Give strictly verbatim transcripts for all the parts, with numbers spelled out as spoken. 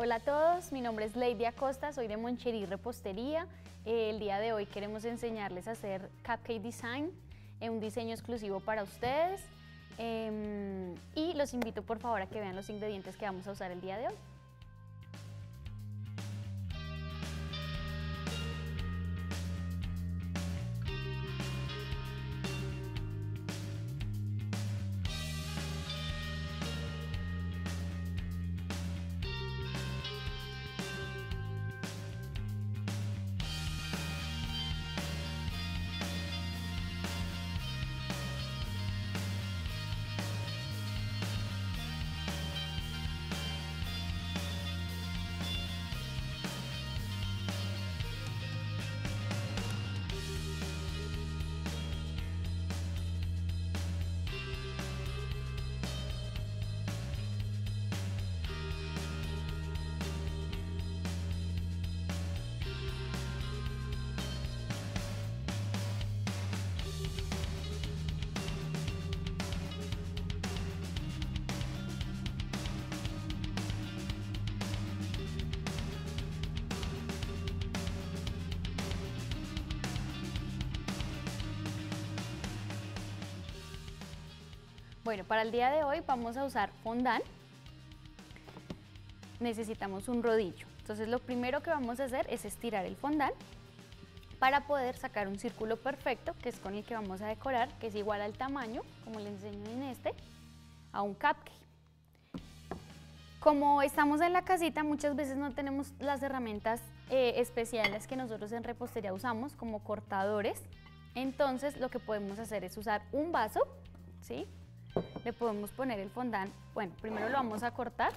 Hola a todos, mi nombre es Lady Acosta, soy de Moncherí Repostería. Eh, el día de hoy queremos enseñarles a hacer cupcake design, eh, un diseño exclusivo para ustedes. Eh, y los invito por favor a que vean los ingredientes que vamos a usar el día de hoy. Bueno, para el día de hoy vamos a usar fondant. Necesitamos un rodillo. Entonces lo primero que vamos a hacer es estirar el fondant para poder sacar un círculo perfecto, que es con el que vamos a decorar, que es igual al tamaño, como les enseño en este, a un cupcake. Como estamos en la casita, muchas veces no tenemos las herramientas eh, especiales que nosotros en repostería usamos, como cortadores. Entonces lo que podemos hacer es usar un vaso, ¿sí? Le podemos poner el fondant, bueno, primero lo vamos a cortar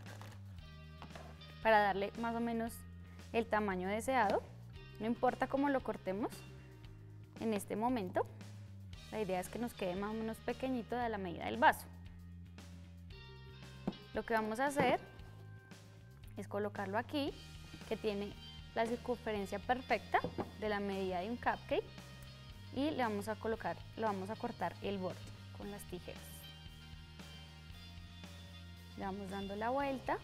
para darle más o menos el tamaño deseado, no importa cómo lo cortemos en este momento, la idea es que nos quede más o menos pequeñito de la medida del vaso. Lo que vamos a hacer es colocarlo aquí, que tiene la circunferencia perfecta de la medida de un cupcake, y le vamos a colocar, le vamos a cortar el borde con las tijeras. Le vamos dando la vuelta.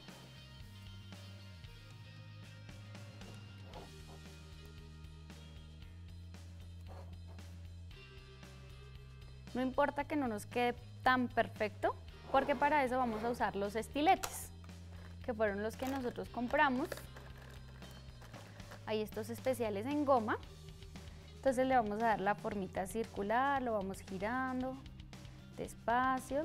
No importa que no nos quede tan perfecto, porque para eso vamos a usar los estiletes, que fueron los que nosotros compramos. Hay estos especiales en goma. Entonces le vamos a dar la formita circular, lo vamos girando despacio.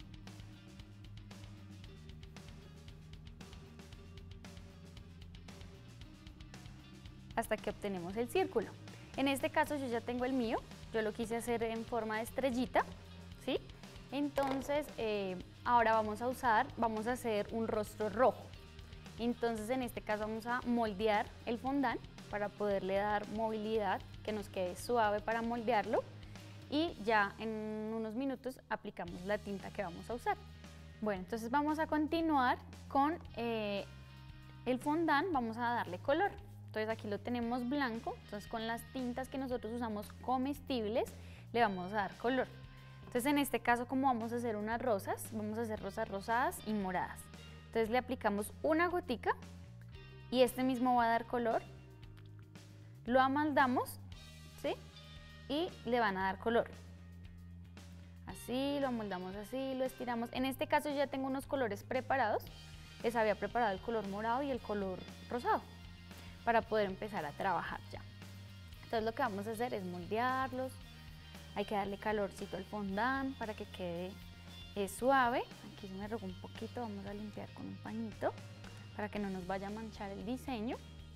Hasta que obtenemos el círculo. En este caso yo ya tengo el mío, yo lo quise hacer en forma de estrellita, ¿sí? Entonces eh, ahora vamos a usar, vamos a hacer un rostro rojo. Entonces en este caso vamos a moldear el fondant para poderle dar movilidad, que nos quede suave para moldearlo, y ya en unos minutos aplicamos la tinta que vamos a usar. Bueno, entonces vamos a continuar con eh, el fondant, vamos a darle color. Entonces aquí lo tenemos blanco, entonces con las tintas que nosotros usamos comestibles le vamos a dar color. Entonces en este caso, como vamos a hacer unas rosas, vamos a hacer rosas rosadas y moradas. Entonces le aplicamos una gotica y este mismo va a dar color, lo amaldamos, ¿sí? Y le van a dar color. Así, lo amoldamos así, lo estiramos. En este caso yo ya tengo unos colores preparados, les había preparado el color morado y el color rosado, para poder empezar a trabajar ya. Entonces lo que vamos a hacer es moldearlos, hay que darle calorcito al fondant para que quede eh, suave. Aquí se me regó un poquito, vamos a limpiar con un pañito para que no nos vaya a manchar el diseño.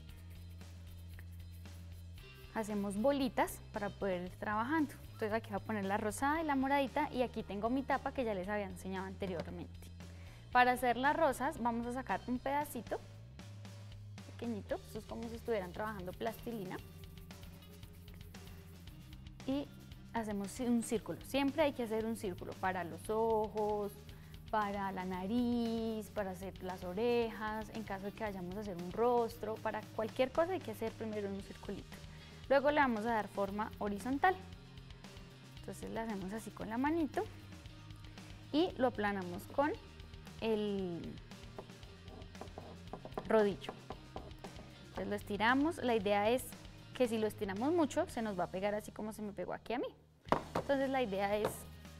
Hacemos bolitas para poder ir trabajando. Entonces aquí voy a poner la rosada y la moradita, y aquí tengo mi tapa que ya les había enseñado anteriormente. Para hacer las rosas vamos a sacar un pedacito pequeñito, esto es como si estuvieran trabajando plastilina, y hacemos un círculo. Siempre hay que hacer un círculo para los ojos, para la nariz, para hacer las orejas, en caso de que vayamos a hacer un rostro, para cualquier cosa hay que hacer primero un circulito. Luego le vamos a dar forma horizontal, entonces le hacemos así con la manito y lo aplanamos con el rodillo. Entonces lo estiramos, la idea es que si lo estiramos mucho se nos va a pegar así como se me pegó aquí a mí. Entonces la idea es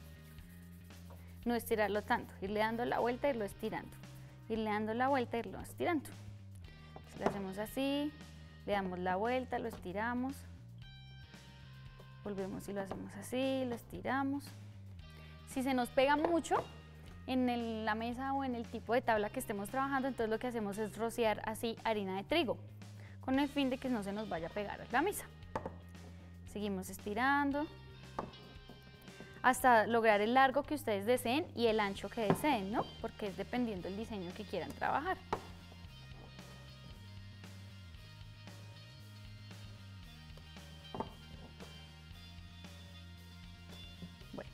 no estirarlo tanto, irle dando la vuelta e irlo estirando, irle dando la vuelta e irlo estirando. Entonces lo hacemos así, le damos la vuelta, lo estiramos, volvemos y lo hacemos así, lo estiramos. Si se nos pega mucho en el, la mesa o en el tipo de tabla que estemos trabajando, entonces lo que hacemos es rociar así harina de trigo, con el fin de que no se nos vaya a pegar a la mesa. Seguimos estirando hasta lograr el largo que ustedes deseen y el ancho que deseen, ¿no? Porque es dependiendo del diseño que quieran trabajar. Bueno,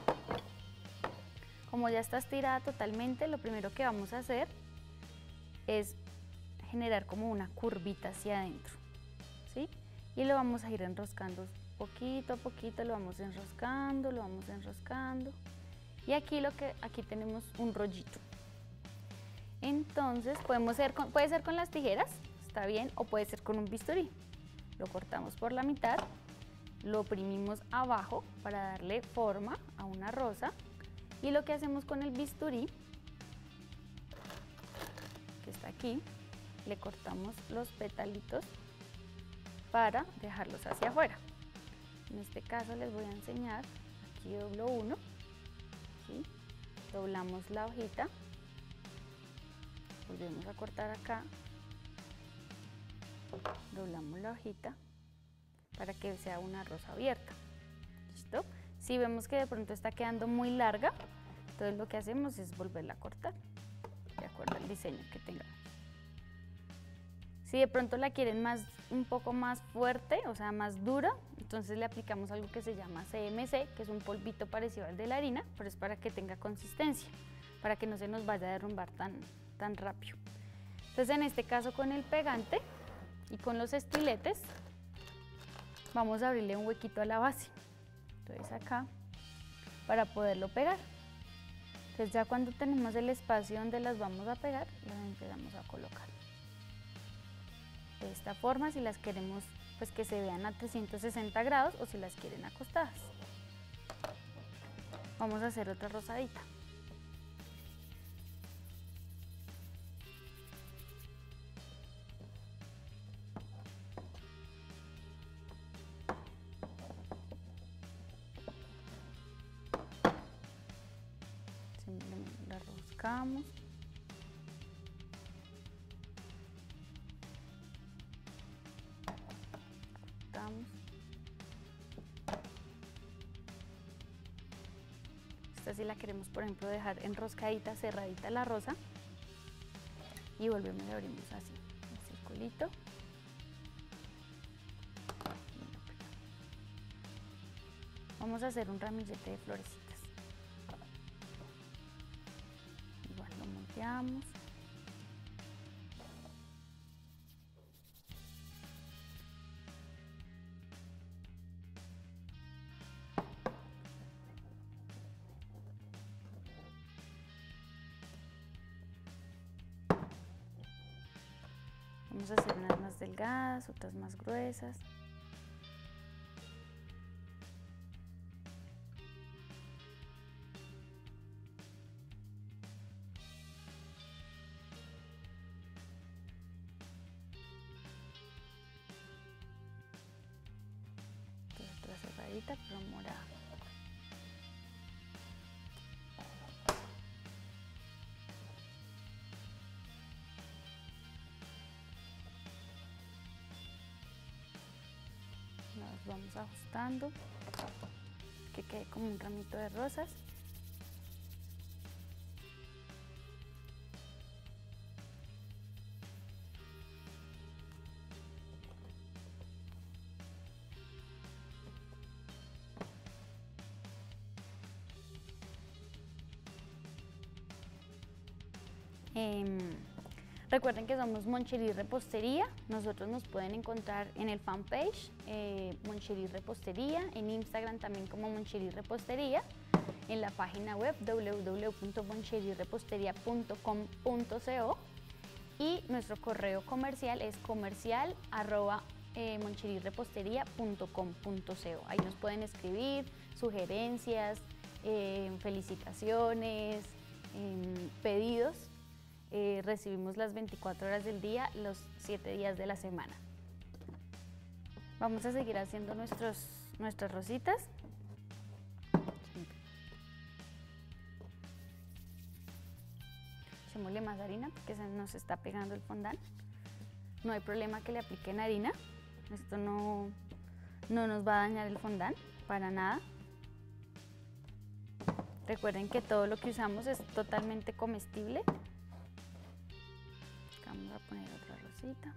como ya está estirada totalmente, lo primero que vamos a hacer es generar como una curvita hacia adentro, ¿sí? Y lo vamos a ir enroscando poquito a poquito, lo vamos enroscando, lo vamos enroscando. Y aquí, lo que, aquí tenemos un rollito. Entonces, podemos ser con, puede ser con las tijeras, está bien, o puede ser con un bisturí. Lo cortamos por la mitad, lo oprimimos abajo para darle forma a una rosa. Y lo que hacemos con el bisturí, que está aquí, le cortamos los petalitos para dejarlos hacia afuera. En este caso les voy a enseñar, aquí doblo uno, ¿sí? Doblamos la hojita, volvemos a cortar acá, doblamos la hojita para que sea una rosa abierta. ¿Listo? Si vemos que de pronto está quedando muy larga, entonces lo que hacemos es volverla a cortar, de acuerdo al diseño que tengamos. Si de pronto la quieren más, un poco más fuerte, o sea, más dura, entonces le aplicamos algo que se llama C M C, que es un polvito parecido al de la harina, pero es para que tenga consistencia, para que no se nos vaya a derrumbar tan, tan rápido. Entonces, en este caso, con el pegante y con los estiletes, vamos a abrirle un huequito a la base. Entonces acá, para poderlo pegar. Entonces ya cuando tenemos el espacio donde las vamos a pegar, las empezamos a colocar. De esta forma, si las queremos pues que se vean a trescientos sesenta grados o si las quieren acostadas. Vamos a hacer otra rosadita. Simplemente la roscamos. Esta sí la queremos, por ejemplo, dejar enroscadita, cerradita la rosa, y volvemos y abrimos así, un circulito. Vamos a hacer un ramillete de florecitas. Igual lo moldeamos. Vamos a hacer unas más delgadas, otras más gruesas. Otra cerradita, pero morada. Nos vamos ajustando, que quede como un ramito de rosas. Eh, recuerden que somos Moncherí Repostería. Nosotros nos pueden encontrar en el fanpage eh, Moncherí Repostería, en Instagram también como Moncherí Repostería, en la página web w w w punto moncherí repostería punto com punto co, y nuestro correo comercial es comercial arroba moncherirrepostería punto com punto co. Ahí nos pueden escribir sugerencias, eh, felicitaciones, eh, pedidos. Eh, recibimos las veinticuatro horas del día, los siete días de la semana. Vamos a seguir haciendo nuestros, nuestras rositas. Echémosle más harina porque se nos está pegando el fondant. No hay problema que le apliquen harina. Esto no, no nos va a dañar el fondant para nada. Recuerden que todo lo que usamos es totalmente comestible. Vamos a poner otra rosita.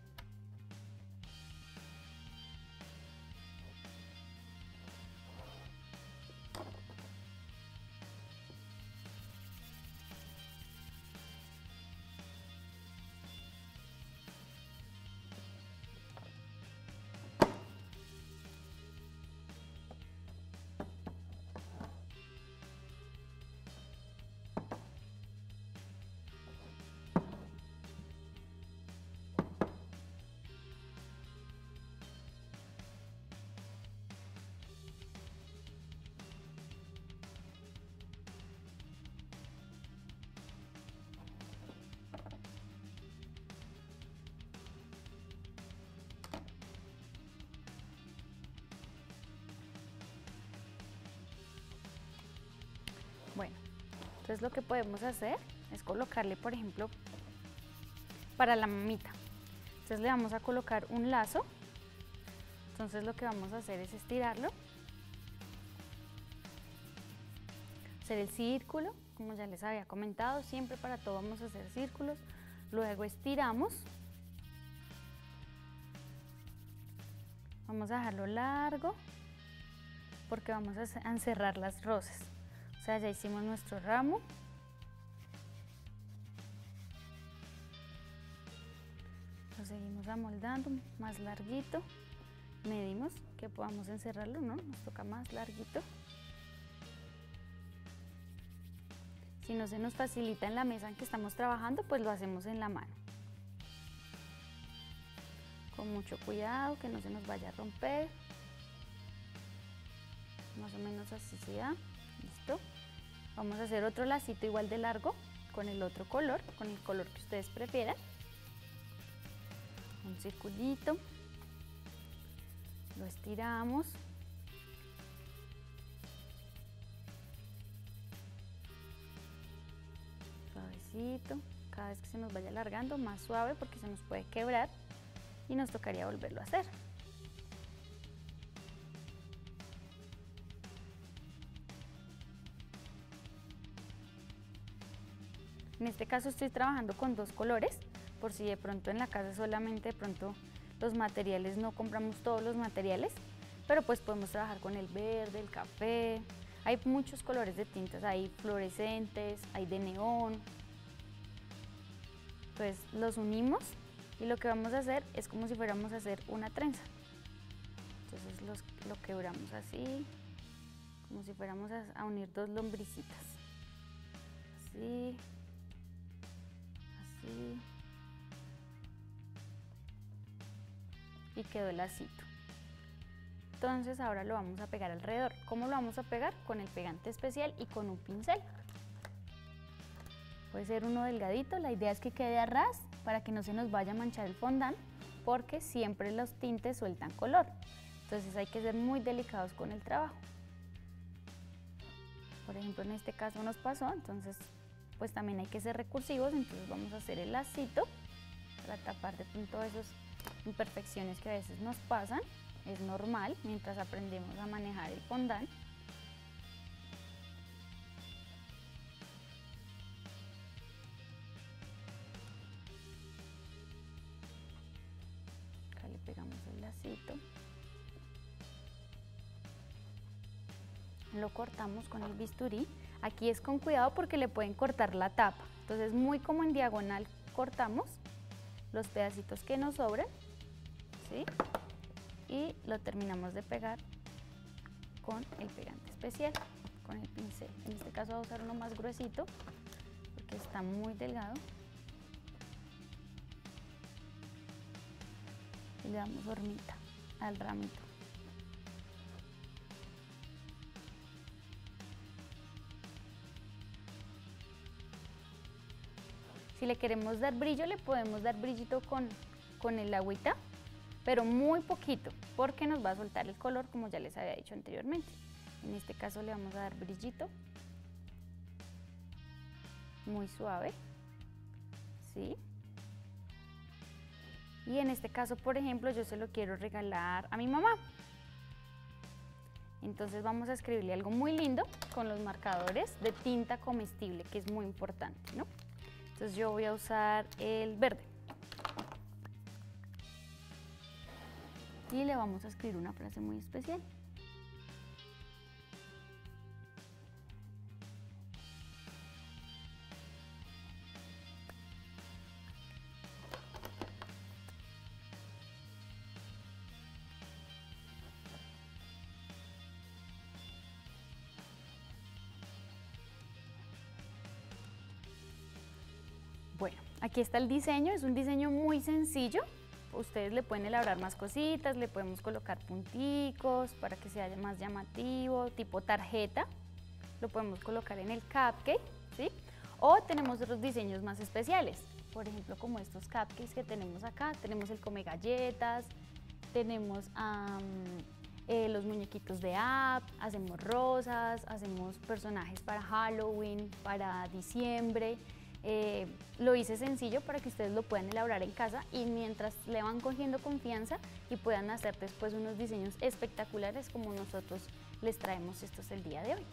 Bueno, entonces lo que podemos hacer es colocarle, por ejemplo, para la mamita. Entonces le vamos a colocar un lazo. Entonces lo que vamos a hacer es estirarlo. Hacer el círculo, como ya les había comentado, siempre para todo vamos a hacer círculos. Luego estiramos. Vamos a dejarlo largo porque vamos a encerrar las rosas. O sea, ya hicimos nuestro ramo. Lo seguimos amoldando más larguito. Medimos que podamos encerrarlo, ¿no? Nos toca más larguito. Si no se nos facilita en la mesa en que estamos trabajando, pues lo hacemos en la mano. Con mucho cuidado, que no se nos vaya a romper. Más o menos así se da. Listo. Vamos a hacer otro lacito igual de largo con el otro color, con el color que ustedes prefieran. Un circulito. Lo estiramos. Suavecito. Cada vez que se nos vaya alargando, más suave porque se nos puede quebrar y nos tocaría volverlo a hacer. En este caso estoy trabajando con dos colores, por si de pronto en la casa solamente de pronto los materiales, no compramos todos los materiales, pero pues podemos trabajar con el verde, el café. Hay muchos colores de tintas, hay fluorescentes, hay de neón. Entonces los unimos y lo que vamos a hacer es como si fuéramos a hacer una trenza. Entonces los, lo quebramos así, como si fuéramos a, a unir dos lombricitas. Así. Así. Y quedó el lacito. Entonces ahora lo vamos a pegar alrededor. ¿Cómo lo vamos a pegar? Con el pegante especial y con un pincel. Puede ser uno delgadito, la idea es que quede a ras para que no se nos vaya a manchar el fondant, porque siempre los tintes sueltan color. Entonces hay que ser muy delicados con el trabajo. Por ejemplo, en este caso nos pasó, entonces pues también hay que ser recursivos, entonces vamos a hacer el lacito para tapar de pronto esas imperfecciones que a veces nos pasan. Es normal mientras aprendemos a manejar el fondant. Acá le pegamos el lacito. Lo cortamos con el bisturí. Aquí es con cuidado porque le pueden cortar la tapa. Entonces muy como en diagonal cortamos los pedacitos que nos sobran, ¿sí? Y lo terminamos de pegar con el pegante especial, con el pincel. En este caso voy a usar uno más gruesito porque está muy delgado. y le damos formita al ramito. Si le queremos dar brillo, le podemos dar brillito con, con el agüita, pero muy poquito, porque nos va a soltar el color, como ya les había dicho anteriormente. En este caso le vamos a dar brillito, muy suave, ¿sí? Y en este caso, por ejemplo, yo se lo quiero regalar a mi mamá. Entonces vamos a escribirle algo muy lindo con los marcadores de tinta comestible, que es muy importante, ¿no? Entonces yo voy a usar el verde. Y le vamos a escribir una frase muy especial. Bueno, aquí está el diseño, es un diseño muy sencillo. Ustedes le pueden elaborar más cositas, le podemos colocar punticos para que sea más llamativo, tipo tarjeta. Lo podemos colocar en el cupcake, ¿sí? O tenemos otros diseños más especiales, por ejemplo, como estos cupcakes que tenemos acá. Tenemos el come galletas, tenemos um, eh, los muñequitos de app, hacemos rosas, hacemos personajes para Halloween, para diciembre. Eh, lo hice sencillo para que ustedes lo puedan elaborar en casa y mientras le van cogiendo confianza y puedan hacer después unos diseños espectaculares como nosotros les traemos estos el día de hoy.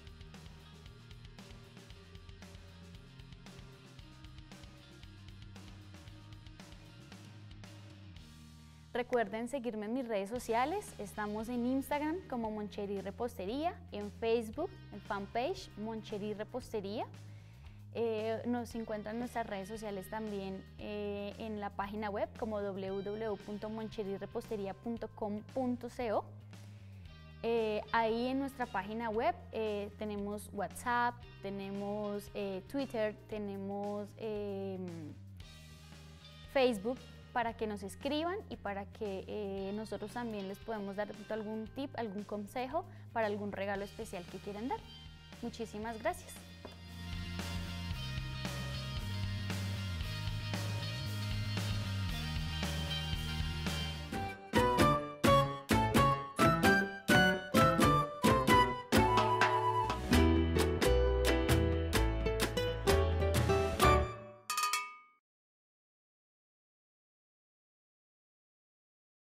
Recuerden seguirme en mis redes sociales, estamos en Instagram como Moncherí Repostería, en Facebook, el fanpage Moncherí Repostería. Eh, nos encuentran nuestras redes sociales también eh, en la página web como w w w punto moncherí repostería punto com punto co. Eh, ahí en nuestra página web eh, tenemos WhatsApp, tenemos eh, Twitter, tenemos eh, Facebook para que nos escriban y para que eh, nosotros también les podemos dar algún tip, algún consejo para algún regalo especial que quieran dar. Muchísimas gracias.